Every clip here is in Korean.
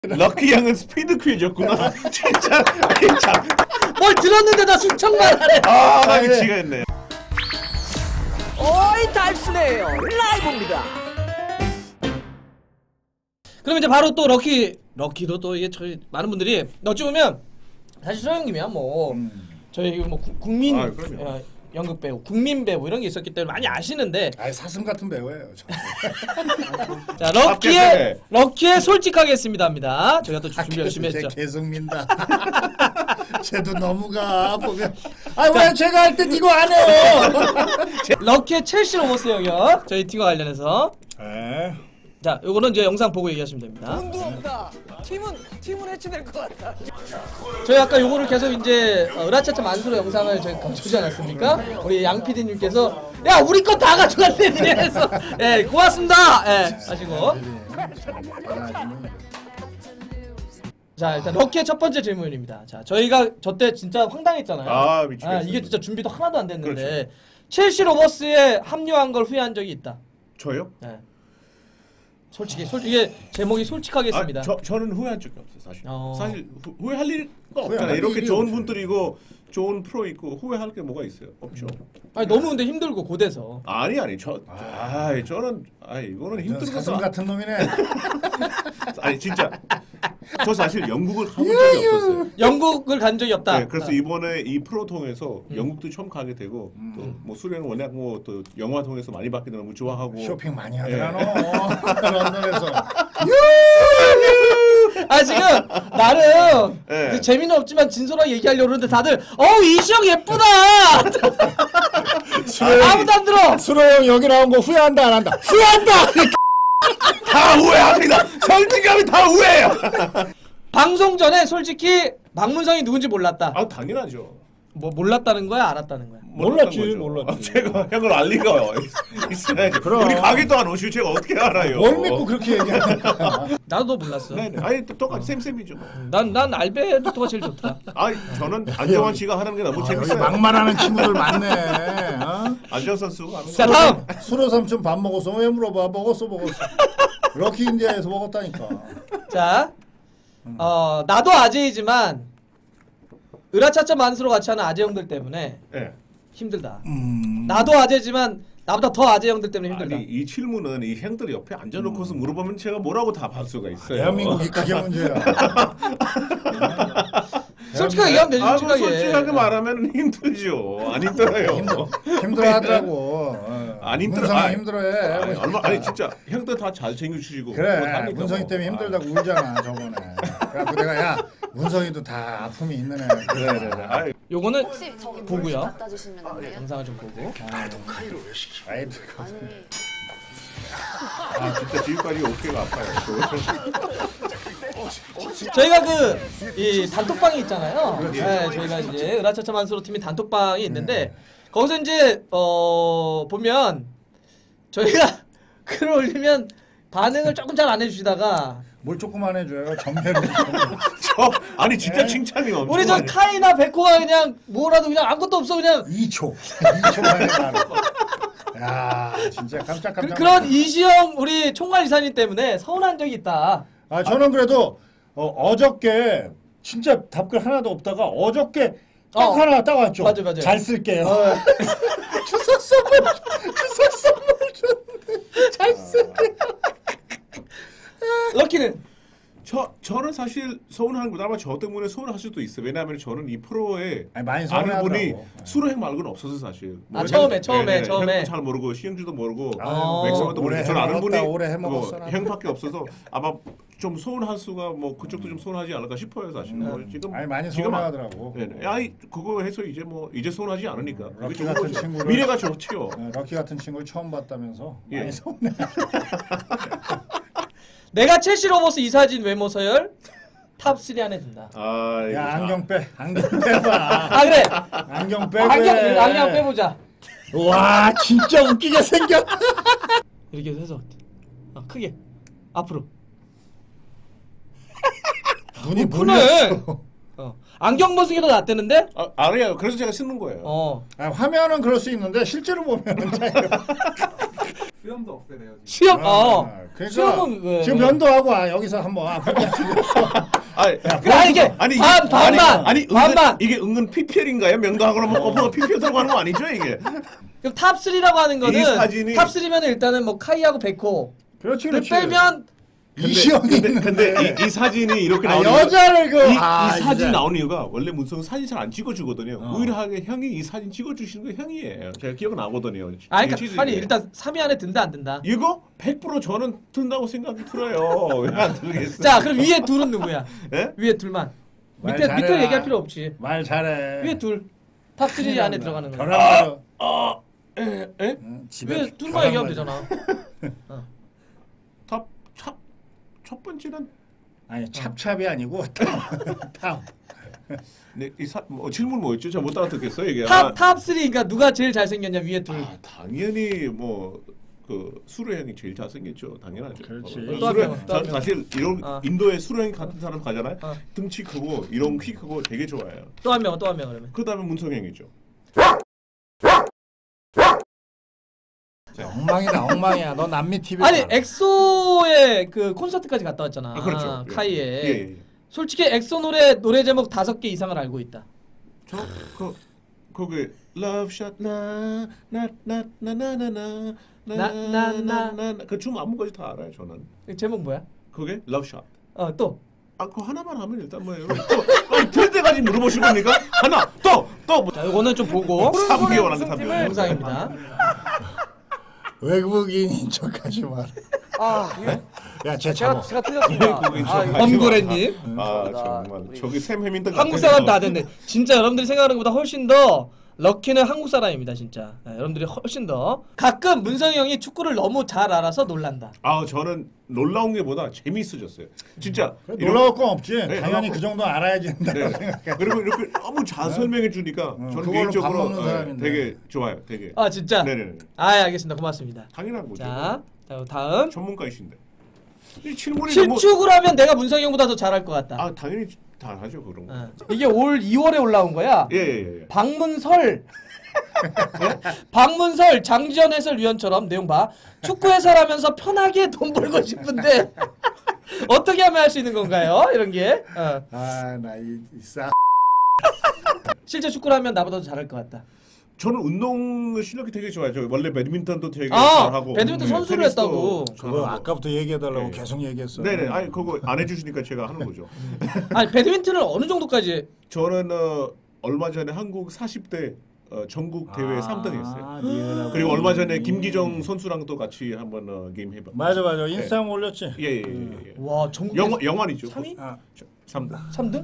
럭키 양은 스피드 퀴즈였구나. 진짜. 뭘 들었는데 나 숙청만 하래. 아, 나 미치겠네. 어이 달스네요. 라이브입니다. 그럼 이제 바로 또 럭키도 또 이게 저희 많은 분들이 어찌 보면 사실 소영님이야 뭐 저희 뭐 국민 연극 배우, 국민 배우 이런 게 있었기 때문에 많이 아시는데. 아이 사슴 같은 배우예요. 자 럭키의 솔직하겠습니다입니다. 저희가 또 준비 열심히 했죠. 계속 민다. 쟤도 너무가 보면. 아 왜 제가 할 땐 이거 안 해요? 럭키의 첼시 로버스 영역 저희 팀과 관련해서. 자, 요거는 이제 영상 보고 얘기하시면 됩니다. 돈도 없다. 팀은 해체될 것 같다. 저희 아까 요거를 계속 이제 으라차차 만수로 영상을 저희 감추지 않았습니까? 우리 양 PD님께서 야 우리 거 다 가져갔네 이래서 예 고맙습니다. 예 하시고. 자 일단 럭키의 첫 번째 질문입니다. 자 저희가 저 때 진짜 황당했잖아요. 아 미치겠어요. 이게 진짜 준비도 하나도 안 됐는데 그렇죠. 첼시 로버스에 합류한 걸 후회한 적이 있다. 저요? 네. 솔직히 이게 제목이 솔직하겠습니다. 저는 후회한 적이 없어요 사실. 사실 후회할 일이 없잖아요. 이렇게 좋은 분들이고 좋은 프로 있고 후회할 게 뭐가 있어요? 없죠. 아니 너무 근데 힘들고 고돼서. 아니 저는 이거는 힘들어서 사슴 같은 놈이네. 아니 진짜 저 사실 영국을 가본 적이 없었어요. 영국을 간 적이 없다. 네, 그래서 이번에 이 프로 통해서 영국도 처음 가게 되고 또 뭐 수련은 워낙 뭐 또 영화 통해서 많이 받게 되면 좋아하고 쇼핑 많이 하더라 너. 런던에서. 아 지금 나름 네. 재미는 없지만 진솔하게 얘기하려고 그러는데 다들 이시영 예쁘다. 아무도 안 들어. 수로 형 여기 나온 거 후회한다 안 한다? 후회한다. 다 후회합니다. 솔직하면 다 후회해요. 방송 전에 솔직히 박문성이 누군지 몰랐다. 아 당연하죠. 뭐 몰랐다는 거야, 알았다는 거야? 몰랐지. 제가 형을 알 리가 있어야지. 그럼. 우리 가게도 안 오시고 제가 어떻게 알아요? 뭘 믿고 그렇게 얘기하는 거야? 나도 몰랐어. 네네. 아니 똑같이 쌤이죠. 난 알베도가 제일 좋더라. 저는 안정환 씨가 하는 게 너무 재밌어요. 막말하는 친구들 많네. 어? 안정 선수가 하는 자 거. 다음. 수로 삼촌 밥 먹었어? 왜 물어봐? 먹었어. 럭키 인디아에서 먹었다니까. 자, 나도 아재이지만 으라차차 만수로 같이 하는 아재 형들 때문에 힘들다. 나도 아재지만 나보다 더 아재 형들 때문에 힘들다. 아니 이 질문은 이 형들 옆에 앉아놓고서 물어보면 제가 뭐라고 답할 수가 있어요. 대한민국이 그게 문제야. 솔직하게 얘기하면 되지. 솔직하게 말하면 힘들죠. 안 힘들어요. 힘들어하더라고. 안 힘들어. 문성이 힘들어해. 아니 진짜 형들 다 잘 챙겨주시고. 그래. 문성이 때문에 힘들다고 울잖아 저번에. 그래갖고 내가 야 문성이도 다 아픔이 있는 애. 그래. 요거는 혹시 저기 보고요. 물 갖다 주시면 안 돼요? 영상을 좀 보고. 아이들. 아니 진짜 지금까지 어깨가 아파요. 저희가 이 단톡방이 있잖아요. 네, 저희가 이제 으라차차 만수로 팀이 단톡방이 있는데 거기서 이제 보면 저희가 글을 올리면 반응을 조금 잘 안 해주시다가 뭘 조금만 해줘요. 전멸을. 아니 진짜 칭찬이 엄청. 우리 저 카이나 백호가 그냥 뭐라도 그냥 아무것도 없어 그냥 2초 만에 말해. 야 진짜 깜짝. 그런 이시영 우리 총괄 이사님 때문에 서운한 적이 있다. 저는 그래도 어저께 진짜 답글 하나도 없다가 어저께 딱 하나 딱 왔죠. 맞아. 잘 쓸게요. 주소 선물 줬는데 잘 쓸게요. 럭키는 저는 사실 서운한 것보다 아마 저 때문에 서운할 수도 있어요. 왜냐하면 저는 이 프로에 많이 아는 분이 서운하더라고. 수로행 말고는 없어서 사실. 처음에. 형도 잘 모르고 시영주도 모르고 맥성도 모르고 저는 아는 분이 형밖에 없어서 아마 좀 서운할 수가 뭐 그쪽도 좀 서운하지 않을까 싶어요 사실. 지금 많이 서운하더라고. 그거 해서 이제 서운하지 않으니까. 럭키 같은 친구를 미래가 좋지요. 럭키 같은 친구를 처음 봤다면서 많이 서운해. 내가 첼시 로버스 이사진 외모 서열 탑 3 안에 든다. 야 안경 빼봐. 그래. 안경 빼고. 안경 빼보자. 와 진짜 웃기게 생겼다. 이렇게 해서 크게 앞으로. 눈이 크네. 안경 벗은 게 더 낫대는데? 알아요. 그래서 제가 쓰는 거예요. 화면은 그럴 수 있는데 실제로 보면은 수염도 없애래요. 수염. 그러니까 수염은 왜? 지금 면도하고 여기서 한번 이게 반반. 아니 이게 은근 PPL인가요? 명도하거나 뭐 PPL 들어가는 거 아니죠 이게? 그럼 탑 3라고 하는 거는 이 사진이 탑 3면 일단은 뭐 카이하고 백호. 그렇지. 빼면 이시영이 근데 이 사진이 이렇게 나오는 여자를 이 사진 나오는 이유가 원래 문성은 사진 잘 안 찍어주거든요. 유일하게 형이 이 사진 찍어주시는 거 형이에요. 제가 기억 나거든요. 그러니까 아니 일단 3위 안에 든다 안 든다. 이거 100% 저는 든다고 생각이 들어요. 왜 안 들겠어요? 자 그럼 위에 둘은 누구야? 네? 위에 둘만. 밑에 얘기할 필요 없지. 말 잘해. 위에 둘. 탑 3 안에 들어가는 거. 집에 위에 둘만 얘기하면 되잖아. 첫 번째는 아니 찹찹이 아니고 탑. 네, 질문 뭐였죠? 제가 못 알아듣겠어요 이게. 탑 3니까 누가 제일 잘생겼냐 위에 둘. 당연히 그 수로 형이 제일 잘생겼죠. 당연하죠. 그렇지. 사실 이런 인도에 수로 형 같은 사람 가잖아요. 등치 크고 이런 키 크고 되게 좋아해요. 또 한 명 그러면. 그다음에 문성 형이죠. 엉망이야. 너 남미 TV. 아니 엑소의 그 콘서트까지 갔다 왔잖아. 그렇죠. 카이에. 예. 솔직히 엑소 노래 제목 5개 이상을 알고 있다. 저 거기 Love Shot 나나나나나나 그 춤 안무까지 다 알아요 저는. 제목 뭐야? 그게 Love Shot. 또. 그거 하나만 하면 일단 뭐예요? 틀 때까지 물어보실 겁니까? 하나 또. 자, 이거는 좀 보고 3개월 안에 답변. 영상입니다. 외국인인 척하지 마. 야, 제가 틀렸습니다. 범고래님. 정말 저기 샘 해민턴 한국 사람 다 됐네. 진짜 여러분들이 생각하는 것보다 훨씬 더 럭키는 한국 사람입니다, 진짜. 여러분들이 훨씬 더. 가끔 문성이 형이 축구를 너무 잘 알아서 놀란다. 저는 놀라운 게 보다 재미있어졌어요. 진짜 놀라울 건 없지. 네, 당연히 그 정도 알아야지 된다고 생각해. 그리고 이렇게 너무 잘 설명해 주니까 저는 개인적으로 되게 좋아요. 되게. 진짜? 네네. 알겠습니다. 고맙습니다. 당연한 거죠. 자, 다음. 전문가이신데. 이 질문이 실축을 하면 내가 문성이 형보다 더 잘할 것 같다. 당연히 다 하죠 그런 거. 이게 올 2월에 올라온 거야. 예. 박문설 박문설 장지현 해설위원처럼 내용 봐. 축구 해설하면서 편하게 돈 벌고 싶은데 어떻게 하면 할 수 있는 건가요? 이런 게. 실제 축구를 하면 나보다 더 잘할 것 같다. 저는 운동 실력이 되게 좋아요. 저 원래 배드민턴도 되게 잘하고. 배드민턴 선수를 했다고. 그거 아까부터 얘기해달라고 계속 얘기했어. 네네. 아니 그거 안 해주시니까 제가 하는 거죠. 아니 배드민턴을 어느 정도까지? 저는 얼마 전에 한국 40대 전국 대회 3등했어요. 그리고 얼마 전에 김기정 선수랑도 같이 한번 게임 해봐. 맞아. 인스타gram 올렸지. 예. 와 전국 영환이죠. 3위? 3등. 3등?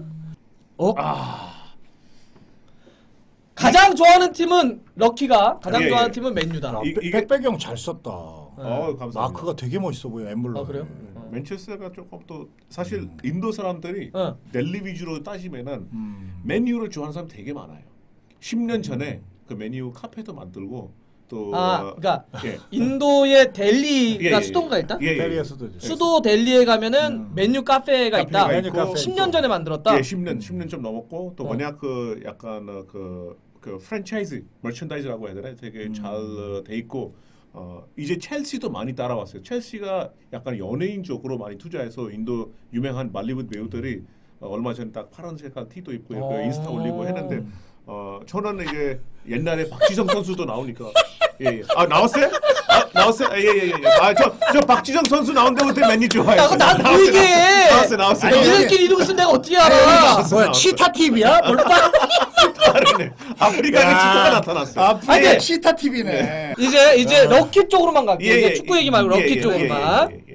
가장 좋아하는 팀은 럭키가 가장 좋아하는 팀은 맨유다. 백배경 잘 썼다. 감사합니다. 마크가 되게 멋있어 보여. 엠블럼. 그래요? 맨체스터가 조금 또 사실 인도 사람들이 델리 위주로 따지면은 맨유를 좋아하는 사람 되게 많아요. 10년 전에 그 맨유 카페도 만들고 또 그러니까 인도의 델리가 수도인가 일단? 델리가 수도죠. 수도 델리에 가면은 맨유 카페가 있다. 맨유 카페 10년 전에 만들었다. 10년 좀 넘었고 또 워낙 그 약간 그 프랜차이즈 머천다이즈라고 해야 되나 되게 잘 돼 있고 이제 첼시도 많이 따라왔어요. 첼시가 약간 연예인 쪽으로 많이 투자해서 인도 유명한 말리우드 배우들이 얼마 전에 딱 파란 색깔 티도 입고 인스타 올리고 했는데 저는 이게 옛날에 박지성 선수도 나오니까 나왔어요? 나왔어요? 예. 저 박지성 선수 나온 데부터 맨유 좋아해요. 난 보이게 해. 나왔어요. 얘네들끼리 이러고 있으면 내가 어떻게 알아? 뭐야 치타 TV야? 다르네. 아프리카에 치타가 나타났어. 아프리카 치타 TV네. 이제 럭키 쪽으로만 갈게. 이제 축구 얘기 말고 럭키 쪽으로만.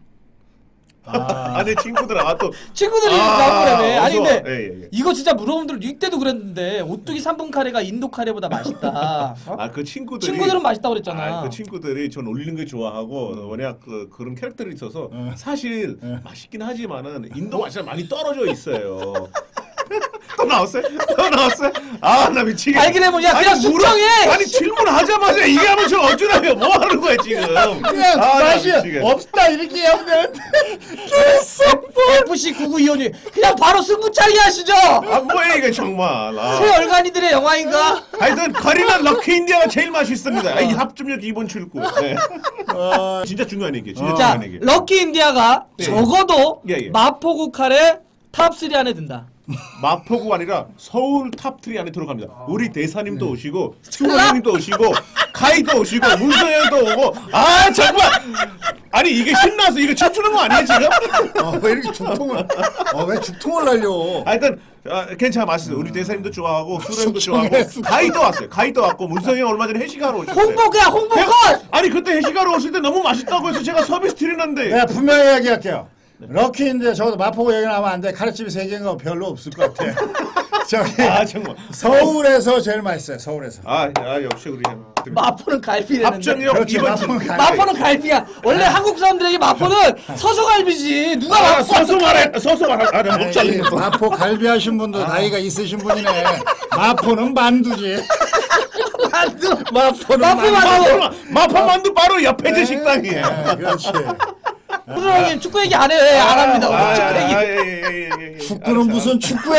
내 친구들 또 친구들이 나오더라며. 아니 근데 이거 진짜 물어본들 이때도 그랬는데 오뚜기 3분 카레가 인도 카레보다 맛있다. 그 친구들은 맛있다고 그랬잖아. 그 친구들이 전 올리는 거 좋아하고 워낙 그런 캐릭터들이 있어서 사실 맛있긴 하지만은 인도 맛이랑 많이 떨어져 있어요. 나왔어요? 또 나왔어요? 아, 나 미치겠네. 알게 되면 야 그냥 수정해. 아니 질문하자마자 이게 하면 저 어쩌라며 뭐 하는 거야 지금? 그냥 맛이 없다 이렇게 하면 되는데 계속 FC 9925님 그냥 바로 승부차기 하시죠. 아 뭐야 이게 정말. 새 얼간이들의 영화인가? 하여튼 카리나 럭키 인디아가 제일 맛있습니다. 이 합점력 2번 출구. 네. 진짜 중요한 얘기. 진짜 자, 중요한 얘기. 럭키 인디아가 네. 적어도 예. 마포구 칼의 탑3 안에 든다. 마포구 아니라 서울 탑3 안에 들어갑니다. 우리 대사님도 오시고 수호님도 오시고 카이도 오시고 문서영도 오고 아 정말 아니 이게 신나서 이거 춤추는 거 아니에요 지금? 왜 이렇게 죽통을 왜 죽통을 날려? 하여튼 괜찮아 맛있어. 우리 대사님도 좋아하고 수호님도 좋아하고 카이도 왔어요. 카이도 왔고 문서영 얼마 전에 회식하러 오셨어요. 홍보가 홍보건. 아니 그때 회식하러 오실 때 너무 맛있다고 해서 제가 서비스 드리는데 내가 분명히 이야기할게요. 럭키인데 적어도 마포구 얘기 나오면 안 돼. 카레집이 3개인가 별로 없을 것 같아. 저기 아 정말 서울에서 제일 맛있어요. 서울에서. 아 역시 우리 형. 마포는 갈비라는데. 합정역 그렇지, 2번 마포는 갈비. 마포는 갈비야. 원래 한국 사람들에게 마포는 서서갈비지. 누가 마포 서서 말해. 아, 내가 목 잘린 거. 마포 갈비 하신 분도 나이가 있으신 분이네. 마포는 만두지. 만두. 마포는 마포 만두. 마포 만두 바로 옆에 제 식당이에요. 네, 그렇지. 부장님 축구 얘기 안 해. 안 합니다. 축구 얘기. 축구는 무슨 축구야?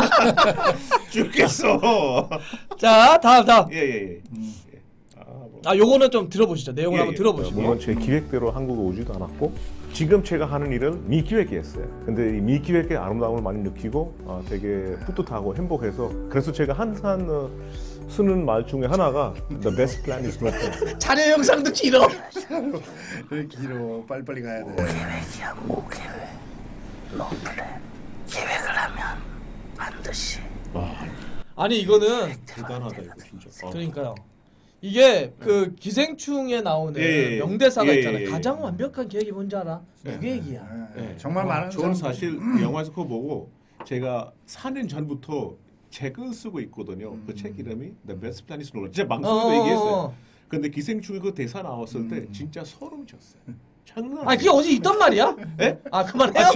죽겠어. 자, 다음. 예. 요거는 좀 들어보시죠. 내용을 한번 들어보시고. 물론 제 기획대로 한국에 오지도 않았고 지금 제가 하는 일은 미기획이었어요. 근데 이 미기획의 아름다움을 많이 느끼고 되게 뿌듯하고 행복해서 그래서 제가 항상 쓰는 말 중에 하나가 The best plan is not planned. 자료 영상도 길어. 왜 길어? 빨리빨리 가야 돼. 계획이야, 무계획. 노플랜. 계획을 하면 반드시. 아니 이거는 대단하다 이거 진짜. 그러니까요. 이게 그 기생충에 나오는 예. 명대사가 예. 있잖아요. 가장 완벽한 계획이 뭔지 알아? 무계획이야. 정말 많은 저는 사람- 사실 영화에서 그거 보고 제가 4년 전부터 책을 쓰고 있거든요. 그 책 이름이 The Best Plan is Not. 제가 방송에도 얘기했어요. 근데 기생충이 그 대사 나왔을 때 진짜 소름 돋았어요. 장난. 아니 그게 어디 있단 말이야? 예? 아 그만해요.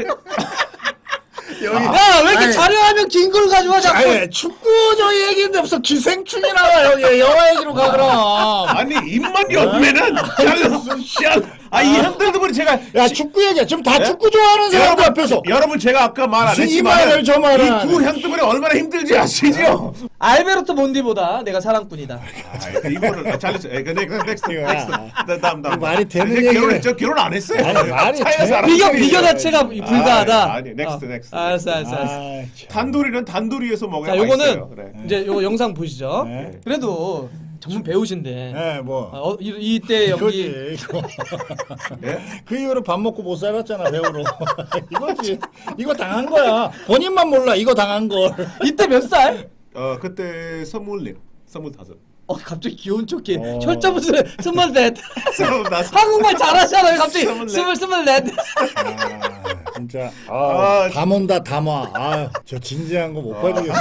여기 야 왜 이렇게 자료하면 긴 걸 가져와 자꾸. 아니 축구 저 얘기인데 무슨 기생충이 나와 여기 영화 얘기로 가 그럼. 아니 입만 열면은 이 형들도 그래 제가 야 축구 얘기야. 지금 다 축구 좋아하는 사람들 앞에서 여러분 제가 아까 말 안 무슨 이 했지만 말을 저 말을 이 두 형들이 얼마나 힘들지 아시죠? 알베르토 몬디보다 내가 사랑꾼이다. 이거는 잘했어. 넥스트. 다음. 말이 되는 이제 얘기를- 결혼했죠? 결혼 안 했어요. 아니, 말이 차에서 알아서 비교 얘기해요. 비교 자체가 불가하다. 아니, 넥스트. 알았어. 아, 참. 단돌이는 단돌이에서 먹어야 자 요거는 맛있어요. 그래. 이제 요 영상 보시죠. 네. 그래도 전문 배우신데 네, 뭐 이때 연기 이거지. 이거. 예? 그 이후로 밥 먹고 못 살았잖아 배우로. 이거지. 이거 당한 거야. 본인만 몰라. 이거 당한 걸. 이때 몇 살? 그때 24, 25. 갑자기 귀여운 척해. 혈자부터 24. 25. 한국말 잘하잖아요. 갑자기 24. 24. 진짜 아, 담온다 담아. 저 진지한 거 못 봐주겠어.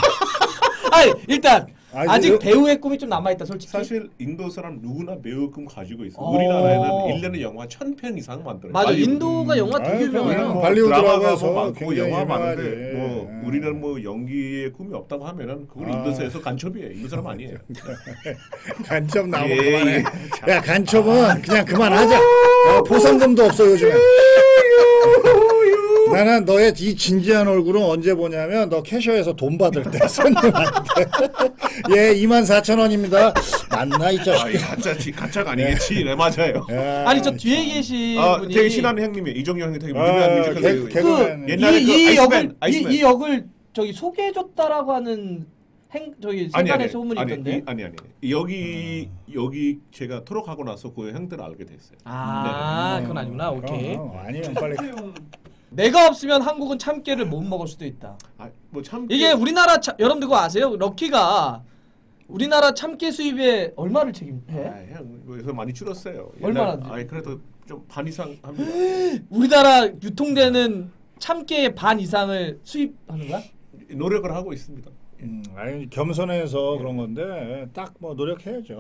아니 일단 아니, 아직 이거- 배우의 꿈이 좀 남아있다 솔직히. 사실 인도 사람 누구나 배우금 가지고 있어. 어. 우리나라에는 1년에 영화 1000편 이상 만들어요. 맞아 발리우드. 인도가 영화 되게 아유, 유명해요. 그냥 뭐 발리우드라고 드라마가 해서 뭐 많고 굉장히 영화 많은데 유명하지. 뭐 우리는 뭐 연기의 꿈이 없다고 하면은 그건 인도에서 간첩이에요. 인도 사람 아니에요. 간첩 나오면 예, 그만해. 예. 야 간첩은 그냥 그만하자. 보상금도 없어 요즘에. 나는 너의 이 진지한 얼굴은 언제 보냐면 너 캐셔에서 돈 받을 때 손님한테 예 24,000원입니다. 맞나 이 자식. 가짜가 아니겠지. 네, 맞아요. 아니 저 뒤에 계신 분이 되게 친한 형님이 이정용 형님 되게 유명한 뮤지컬 배우. 개그맨. 옛날에 그 이 아이스맨, 역을 이 역을 저기 소개해줬다라고 하는 저기 세간의 소문이 있던데. 아니. 여기 제가 토록하고 나서 그 형들을 알게 됐어요. 그건 아니구나. 오케이. 아니면 빨리. 내가 없으면 한국은 참깨를 못 먹을 수도 있다. 뭐 참 이게 우리나라 여러분들 그거 아세요? 럭키가 우리나라 참깨 수입에 얼마를 책임해? 그래서 많이 줄었어요. 얼마나? 그래도 좀 반 이상 합니다. 우리나라 유통되는 참깨의 반 이상을 수입하는 거야? 노력을 하고 있습니다. 아니 겸손해서 그런 건데 딱 뭐 노력해야죠.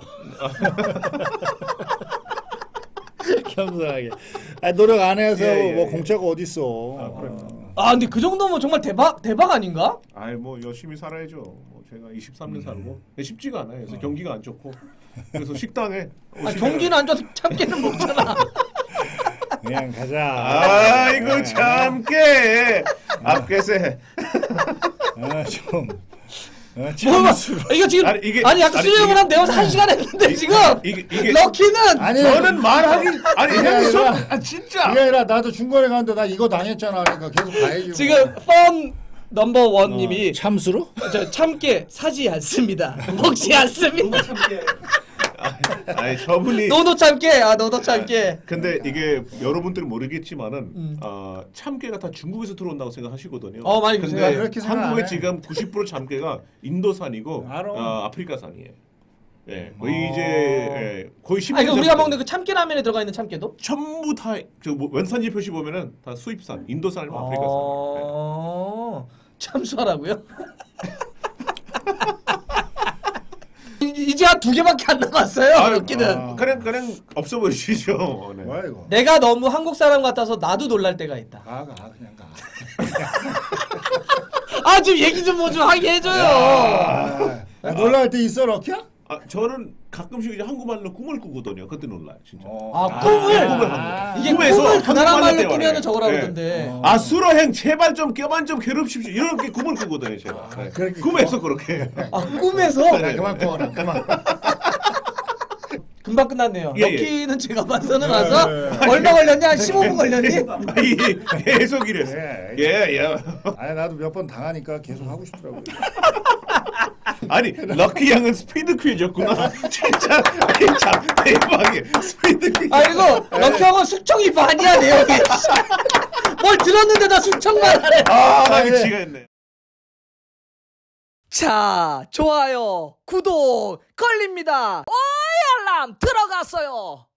겸손하게. 노력 안 해서 예. 뭐 공짜가 어디 있어. 그럼요. 아 근데 그 정도면 정말 대박 아닌가? 아이 뭐 열심히 살아야죠. 뭐 제가 23년 살고 쉽지가 않아요. 그래서 경기가 안 좋고 그래서 식당에 경기는 안 좋아서 참깨는 먹잖아. 그냥 가자. 아이고 참깨 앞깨세. 좀. 이거 지금 아니 약간 수영을 한 내가 1시간 했는데 지금 이게 럭키는 저는 말하기 형님 진짜 그게 아니라 나도 중간에 갔는데 나 이거 당했잖아. 그러니까 계속 가야지. 지금 펀 넘버 원님이 참수로? 저 참깨 사지 않습니다. 먹지 않습니다. 아니 저분이 노노 참깨 노노 참깨. 근데 이게 여러분들은 모르겠지만은 참깨가 다 중국에서 들어온다고 생각하시거든요. 많이 근데 그렇게 생각 한국에 안 해. 지금 90% 참깨가 인도산이고 아프리카산이에요. 예, 거의 이제 거의 10년. 그러니까 우리가 먹는 그 참깨 라면에 들어가 있는 참깨도 전부 다 원산지 표시 보면은 다 수입산, 인도산이고 아프리카산. 참수하라고요? 이제 한 2개밖에 안 남았어요. 럭키는. 그냥 없어 보이시죠. 네. 뭐야 이거? 내가 너무 한국 사람 같아서 나도 놀랄 때가 있다. 그냥 가. 지금 얘기 좀 뭐 좀 하게 해줘요. 놀랄 때 있어 럭키야? 저는 가끔씩 이제 한국말로 꿈을 꾸거든요. 그때 놀라요, 진짜. 꿈을 이게 꿈을 그 나라 말로 꾸면은 저거라 그러던데. 수로행 제발 좀 껴만 좀 괴롭십시오. 이렇게 꿈을 꾸거든요, 제가. 꿈에서 그렇게. 꿈에서. 그만 꺼라 그만. 금방 끝났네요. 예. 럭키는 제가 봐서는 와서 얼마 걸렸냐? 한 15분 걸렸니? 계속 이랬어. 예. 아니 나도 몇 번 당하니까 계속 하고 싶더라고요. 아니 럭키 양은 스피드 퀴즈였구나. 진짜 참 대박이야. 스피드 퀴즈. 이거 럭키 형은 숙청이 반이야 내용이. 뭘 들었는데 나 숙청만 하래. 나 미치겠네. 자, 좋아요, 구독 걸립니다. 알람 들어갔어요.